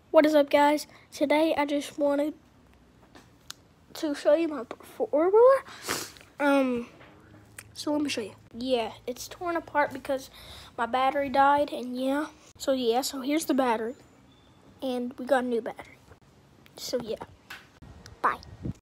What is up, guys? Today I just wanted to show you my four-wheeler. So let me show you. Yeah, it's torn apart because my battery died, and so here's the battery, and we got a new battery. So yeah, bye.